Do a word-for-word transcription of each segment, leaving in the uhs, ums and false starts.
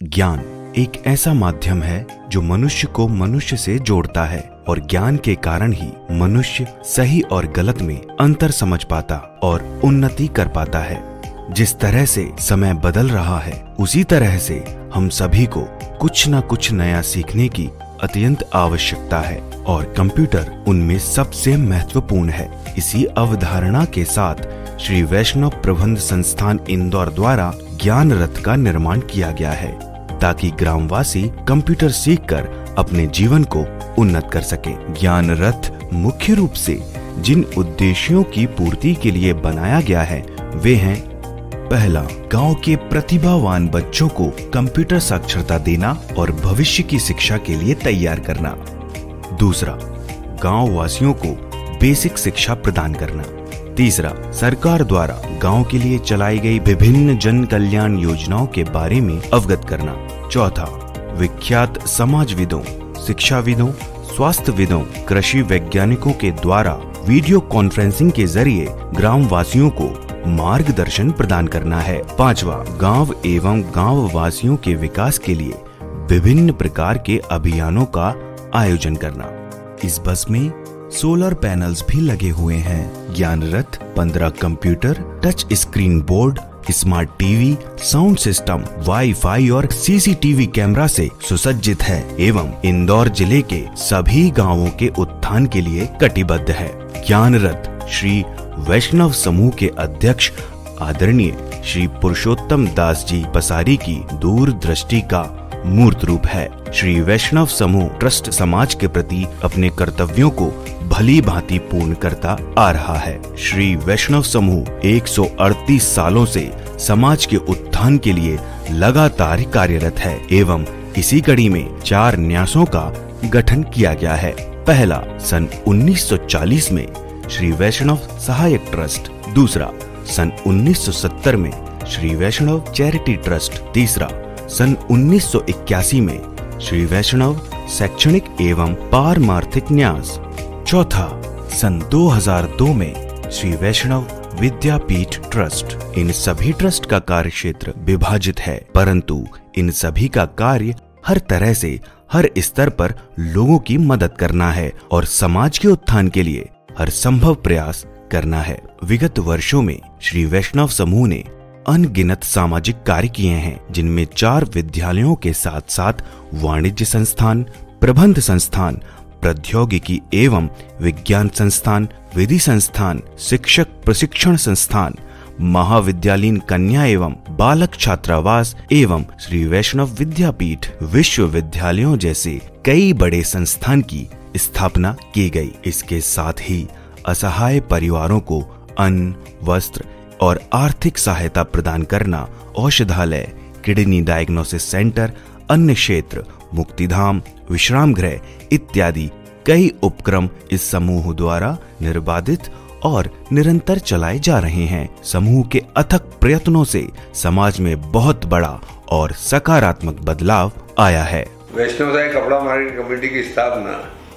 ज्ञान एक ऐसा माध्यम है जो मनुष्य को मनुष्य से जोड़ता है और ज्ञान के कारण ही मनुष्य सही और गलत में अंतर समझ पाता और उन्नति कर पाता है। जिस तरह से समय बदल रहा है उसी तरह से हम सभी को कुछ न कुछ नया सीखने की अत्यंत आवश्यकता है और कंप्यूटर उनमें सबसे महत्वपूर्ण है। इसी अवधारणा के साथ श्री वैष्णव प्रबंध संस्थान इंदौर द्वारा ज्ञान रथ का निर्माण किया गया है ताकि ग्रामवासी कंप्यूटर सीखकर अपने जीवन को उन्नत कर सके। ज्ञान रथ मुख्य रूप से जिन उद्देश्यों की पूर्ति के लिए बनाया गया है वे हैं: पहला, गांव के प्रतिभावान बच्चों को कंप्यूटर साक्षरता देना और भविष्य की शिक्षा के लिए तैयार करना। दूसरा, गांव वासियों को बेसिक शिक्षा प्रदान करना। तीसरा, सरकार द्वारा गांव के लिए चलाई गई विभिन्न जन कल्याण योजनाओं के बारे में अवगत करना। चौथा, विख्यात समाजविदों, शिक्षाविदों, स्वास्थ्यविदों, कृषि वैज्ञानिकों के द्वारा वीडियो कॉन्फ्रेंसिंग के जरिए ग्राम वासियों को मार्गदर्शन प्रदान करना है। पांचवा, गांव एवं गांव वासियों के विकास के लिए विभिन्न प्रकार के अभियानों का आयोजन करना। इस बस में सोलर पैनल्स भी लगे हुए हैं। ज्ञान रथ पंद्रह computer, touch screen board, smart TV, sound system, wifi और सीसीटीवी कैमरा से सुसज्जित है एवं इंदौर जिले के सभी गांवों के उत्थान के लिए कटिबद्ध है। ज्ञान रथ श्री वैष्णव समूह के अध्यक्ष आदरणीय श्री पुरुषोत्तम दास जी पसारी की दूरदृष्टि का मूर्त रूप है। श्री वैष्णव समूह ट्रस्ट समाज के प्रति अपने कर्तव्यों को भली भांति पूर्ण करता आ रहा है। श्री वैष्णव समूह एक सौ अड़तीस सालों से समाज के उत्थान के लिए लगातार कार्यरत है एवं इसी कड़ी में चार न्यासों का गठन किया गया है। पहला, सन उन्नीस सौ चालीस में श्री वैष्णव सहायक ट्रस्ट। दूसरा, सन उन्नीस सौ सत्तर में श्री वैष्णव चैरिटी ट्रस्ट। तीसरा, सन उन्नीस सौ इक्यासी में श्री वैष्णव शैक्षणिक एवं पारमार्थिक न्यास। चौथा, सन दो हज़ार दो में श्री वैष्णव विद्यापीठ ट्रस्ट। इन सभी ट्रस्ट का कार्य क्षेत्र विभाजित है, परंतु इन सभी का कार्य हर तरह से हर स्तर पर लोगों की मदद करना है और समाज के उत्थान के लिए हर संभव प्रयास करना है। विगत वर्षों में श्री वैष्णव समूह ने अनगिनत सामाजिक कार्य किए हैं, जिनमें चार विद्यालयों के साथ साथ वाणिज्य संस्थान, प्रबंध संस्थान, प्रौद्योगिकी एवं विज्ञान संस्थान, विधि संस्थान, शिक्षक प्रशिक्षण संस्थान, महाविद्यालयीन कन्या एवं बालक छात्रावास एवं श्री वैष्णव विद्यापीठ विश्वविद्यालयों जैसे कई बड़े संस्थान की स्थापना की गई। इसके साथ ही असहाय परिवारों को अन्न, वस्त्र और आर्थिक सहायता प्रदान करना, औषधालय, किडनी डायग्नोसिस सेंटर, अन्य क्षेत्र, मुक्तिधाम, विश्राम गृह इत्यादि कई उपक्रम इस समूह द्वारा निर्बाधित और निरंतर चलाए जा रहे हैं। समूह के अथक प्रयत्नों से समाज में बहुत बड़ा और सकारात्मक बदलाव आया है। वैष्णव साई कपड़ा मार्केट कमेटी की स्थापना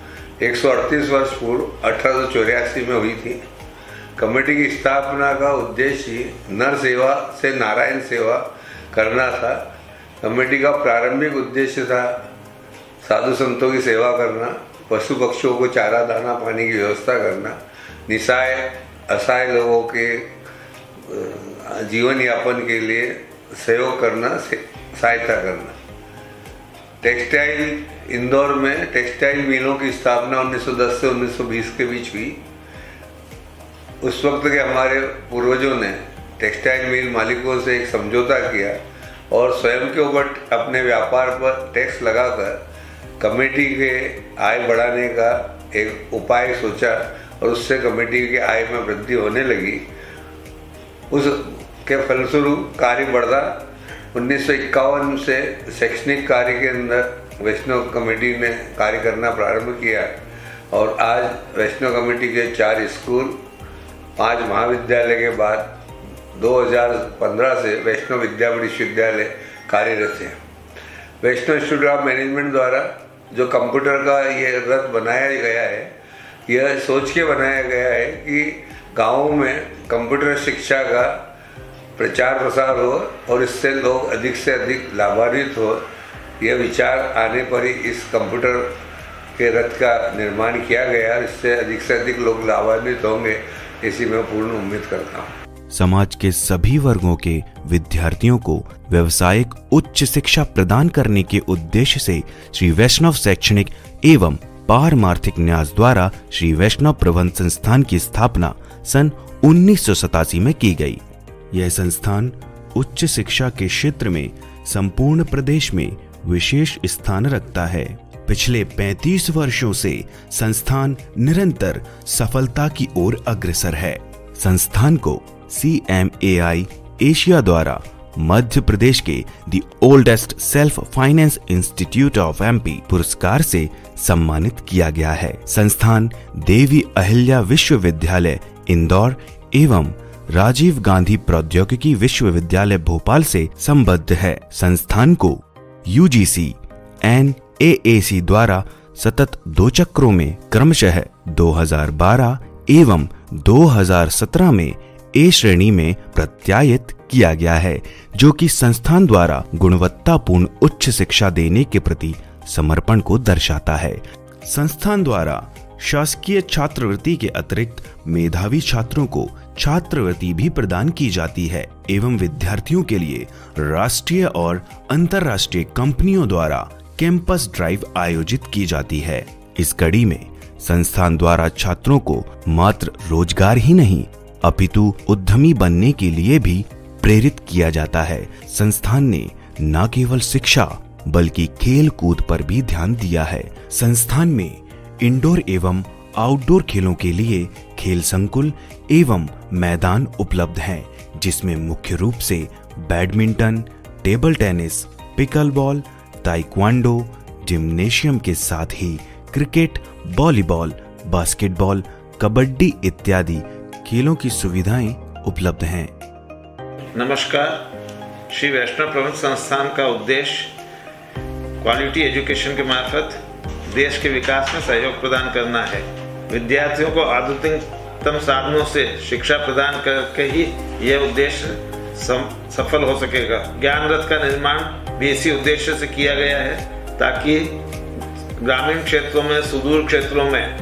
एक सौ अड़तीस वर्ष पूर्व अठारह सौ चौरासी में हुई थी। कमेटी की स्थापना का उद्देश्य नर सेवा से नारायण सेवा करना था। कमेटी का प्रारंभिक उद्देश्य था साधु संतों की सेवा करना, पशु पक्षियों को चारा दाना पानी की व्यवस्था करना, निस्सहाय असहाय लोगों के जीवन यापन के लिए सहयोग करना, सहायता करना। टेक्सटाइल इंदौर में टेक्सटाइल मिलों की स्थापना उन्नीस सौ दस से उन्नीस सौ बीस के बीच हुई। उस वक्त के हमारे पूर्वजों ने टेक्सटाइल मिल मालिकों से एक समझौता किया और स्वयं के ऊपर अपने व्यापार पर टैक्स लगाकर कमेटी के आय बढ़ाने का एक उपाय सोचा और उससे कमेटी की आय में वृद्धि होने लगी। उसके फलस्वरूप कार्य बढ़ा। उन्नीस सौ इक्यावन से शैक्षणिक कार्य के अंदर वैष्णव कमेटी ने कार्य करना प्रारंभ किया और आज वैष्णव कमेटी के चार स्कूल, पांच महाविद्यालय के बाद दो हज़ार पंद्रह से वैष्णव विद्यापीठ विश्वविद्यालय कार्यरत है। वैष्णव इंस्टीट्यूट ऑफ मैनेजमेंट द्वारा जो कंप्यूटर का ये रथ बनाया गया है, यह सोच के बनाया गया है कि गाँवों में कंप्यूटर शिक्षा का प्रचार प्रसार हो और इससे लोग अधिक से अधिक लाभान्वित हो, यह विचार आने पर ही इस कंप्यूटर के रथ का निर्माण किया गया। इससे अधिक से अधिक लोग लाभान्वित होंगे, ऐसी मैं पूर्ण उम्मीद करता हूँ। समाज के सभी वर्गों के विद्यार्थियों को व्यावसायिक उच्च शिक्षा प्रदान करने के उद्देश्य से श्री वैष्णव शैक्षणिक एवं पारमार्थिक न्यास द्वारा श्री वैष्णव प्रबंध संस्थान की स्थापना सन उन्नीस सौ सतासी में की गई। यह संस्थान उच्च शिक्षा के क्षेत्र में संपूर्ण प्रदेश में विशेष स्थान रखता है। पिछले पैंतीस वर्षों से संस्थान निरंतर सफलता की ओर अग्रसर है। संस्थान को C M A I Asia द्वारा मध्य प्रदेश के the oldest self finance institute of M P पुरस्कार से सम्मानित किया गया है। संस्थान देवी अहिल्या विश्वविद्यालय इंदौर एवं राजीव गांधी प्रौद्योगिकी विश्वविद्यालय भोपाल से संबद्ध है। संस्थान को you ji C N A ए सी द्वारा सतत दो चक्रों में क्रमशः दो हज़ार बारह एवं दो हज़ार सत्रह में ए श्रेणी में प्रत्यायित किया गया है, जो कि संस्थान द्वारा गुणवत्तापूर्ण उच्च शिक्षा देने के प्रति समर्पण को दर्शाता है। संस्थान द्वारा शासकीय छात्रवृत्ति के अतिरिक्त मेधावी छात्रों को छात्रवृत्ति भी प्रदान की जाती है एवं विद्यार्थियों के लिए राष्ट्रीय और अंतर्राष्ट्रीय कंपनियों द्वारा कैंपस ड्राइव आयोजित की जाती है। इस कड़ी में संस्थान द्वारा छात्रों को मात्र रोजगार ही नहीं अपितु उद्यमी बनने के लिए भी प्रेरित किया जाता है। संस्थान ने न केवल शिक्षा बल्कि खेल कूद पर भी ध्यान दिया है। संस्थान में इंडोर एवं आउटडोर खेलों के लिए खेल संकुल एवं मैदान उपलब्ध हैं, जिसमें मुख्य रूप से badminton, table tennis, pickleball, taekwondo, gymnasium के साथ ही क्रिकेट, वॉलीबॉल, बास्केटबॉल, कबड्डी इत्यादि खेलों की सुविधाएं उपलब्ध हैं। नमस्कार। श्री वैष्णव प्रबंध संस्थान का उद्देश्य क्वालिटी एजुकेशन के मार्फत देश के विकास में सहयोग प्रदान करना है। विद्यार्थियों को आधुनिकतम साधनों से शिक्षा प्रदान करके ही यह उद्देश्य सफल हो सकेगा। ज्ञान रथ का निर्माण भी इसी उद्देश्य से किया गया है ताकि ग्रामीण क्षेत्रों में, सुदूर क्षेत्रों में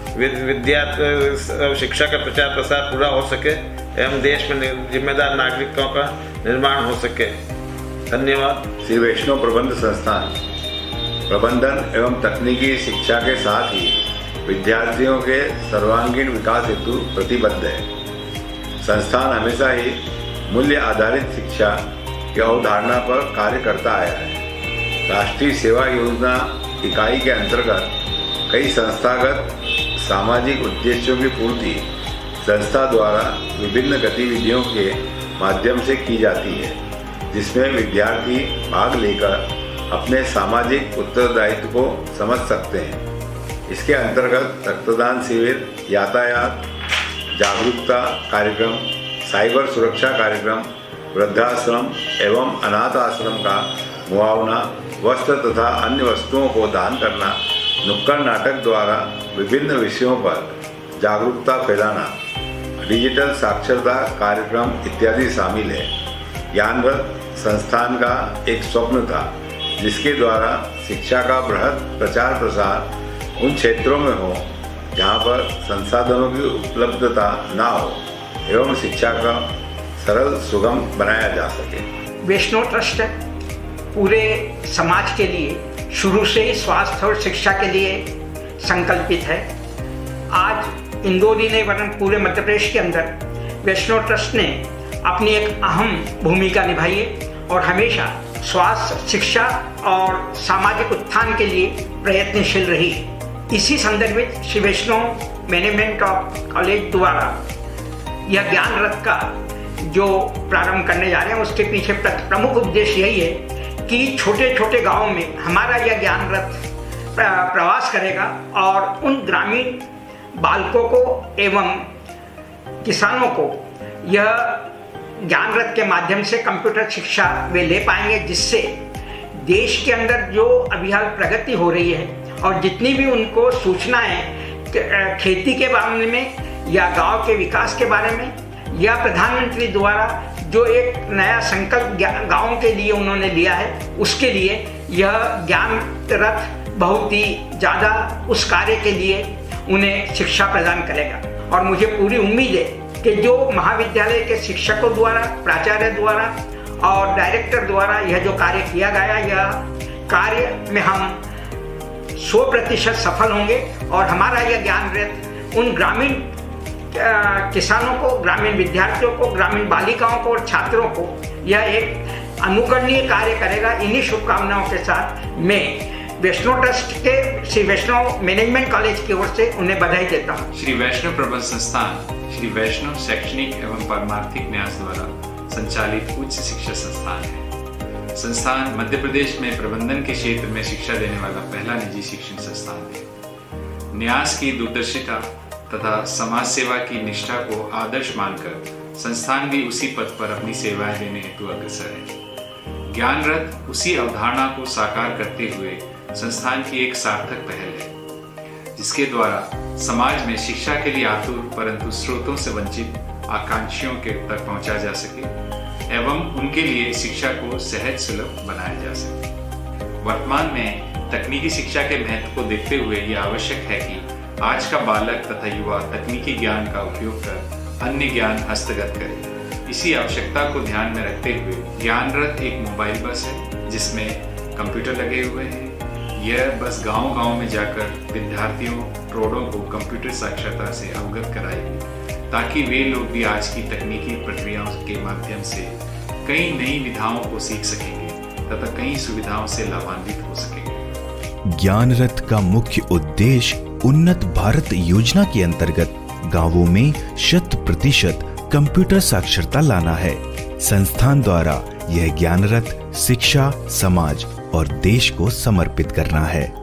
विद्या शिक्षा का प्रचार प्रसार पूरा हो सके एवं देश में जिम्मेदार नागरिकों का निर्माण हो सके। धन्यवाद। श्री वैष्णव प्रबंध संस्थान प्रबंधन एवं तकनीकी शिक्षा के साथ ही विद्यार्थियों के सर्वांगीण विकास हेतु प्रतिबद्ध है। संस्थान हमेशा ही मूल्य आधारित शिक्षा की अवधारणा पर कार्य करता आया है। राष्ट्रीय सेवा योजना इकाई के अंतर्गत कई संस्थागत सामाजिक उद्देश्यों की पूर्ति संस्था द्वारा विभिन्न गतिविधियों के माध्यम से की जाती है, जिसमें विद्यार्थी भाग लेकर अपने सामाजिक उत्तरदायित्व को समझ सकते हैं। इसके अंतर्गत रक्तदान शिविर, यातायात जागरूकता कार्यक्रम, साइबर सुरक्षा कार्यक्रम, वृद्धाश्रम एवं अनाथ आश्रम का मुआवना, वस्त्र तथा अन्य वस्तुओं को दान करना, नुक्कड़ नाटक द्वारा विभिन्न विषयों पर जागरूकता फैलाना, डिजिटल साक्षरता कार्यक्रम इत्यादि शामिल है। ज्ञान रथ संस्थान का एक स्वप्न था, जिसके द्वारा शिक्षा का बृहद प्रचार प्रसार उन क्षेत्रों में हो जहाँ पर संसाधनों की उपलब्धता ना हो एवं शिक्षा का सरल सुगम बनाया जा सके। वैष्णव ट्रस्ट पूरे समाज के लिए शुरू से ही स्वास्थ्य और शिक्षा के लिए संकल्पित है। आज इंदौर ही नहीं वरन पूरे मध्य प्रदेश के अंदर वैष्णव ट्रस्ट ने अपनी एक अहम भूमिका निभाई है और हमेशा स्वास्थ्य, शिक्षा और सामाजिक उत्थान के लिए प्रयत्नशील रही है। इसी संदर्भ में Shri Vaishnav management of college द्वारा यह ज्ञान रथ का जो प्रारंभ करने जा रहे हैं, उसके पीछे प्रमुख उद्देश्य यही है कि छोटे छोटे गांवों में हमारा यह ज्ञान रथ प्रवास करेगा और उन ग्रामीण बालकों को एवं किसानों को यह ज्ञान रथ के माध्यम से कंप्यूटर शिक्षा वे ले पाएंगे, जिससे देश के अंदर जो अभी हाल प्रगति हो रही है और जितनी भी उनको सूचनाएं खेती के बारे में या गांव के विकास के बारे में या प्रधानमंत्री द्वारा जो एक नया संकल्प गाँव के लिए उन्होंने लिया है, उसके लिए यह ज्ञान रथ बहुत ही ज़्यादा उस कार्य के लिए उन्हें शिक्षा प्रदान करेगा। और मुझे पूरी उम्मीद है कि जो महाविद्यालय के शिक्षकों द्वारा, प्राचार्य द्वारा और डायरेक्टर द्वारा यह जो कार्य किया गया, यह कार्य में हम सौ प्रतिशत सफल होंगे और हमारा यह ज्ञान रथ उन ग्रामीण किसानों को, ग्रामीण विद्यार्थियों को, ग्रामीण बालिकाओं को और छात्रों को यह एक अनुकरणीय कार्य करेगा। इन्हीं शुभकामनाओं के साथ मैं वैष्णव ट्रस्ट के श्री वैष्णव मैनेजमेंट कॉलेज की ओर से उन्हें बधाई देता हूँ। श्री वैष्णव प्रबंध संस्थान श्री वैष्णव शैक्षणिक एवं पारमार्थिक न्यास द्वारा संचालित उच्च शिक्षा संस्थान है। संस्थान मध्य प्रदेश में प्रबंधन के क्षेत्र में शिक्षा देने वाला पहला निजी शिक्षण संस्थान है। न्यास की दूरदर्शिता तथा समाज सेवा की निष्ठा को आदर्श मानकर संस्थान भी उसी पथ पर अपनी सेवाएं देने हेतु अग्रसर है। ज्ञान रथ उसी अवधारणा को साकार करते हुए संस्थान की एक सार्थक पहल है, जिसके द्वारा समाज में शिक्षा के लिए आतुर परंतु स्रोतों से वंचित आकांक्षियों के तक पहुंचा जा सके एवं उनके लिए शिक्षा को सहज सुलभ बनाया जा सके। वर्तमान में तकनीकी शिक्षा के महत्व को देखते हुए यह आवश्यक है कि आज का बालक तथा युवा तकनीकी ज्ञान का उपयोग कर अन्य ज्ञान हस्तगत करे। इसी आवश्यकता को ध्यान में रखते हुए ज्ञान रथ एक मोबाइल बस है जिसमें कंप्यूटर लगे हुए हैं। यह बस गांव-गांव में जाकर विद्यार्थियों, प्रौढ़ों को कंप्यूटर साक्षरता से अवगत कराएगी ताकि वे लोग भी आज की तकनीकी प्रक्रियाओं के माध्यम से कई नई विधाओं को सीख सकेंगे तथा कई सुविधाओं से लाभान्वित हो सकेंगे। ज्ञान रथ का मुख्य उद्देश्य उन्नत भारत योजना के अंतर्गत गांवों में शत प्रतिशत कंप्यूटर साक्षरता लाना है। संस्थान द्वारा यह ज्ञान रथ शिक्षा, समाज और देश को समर्पित करना है।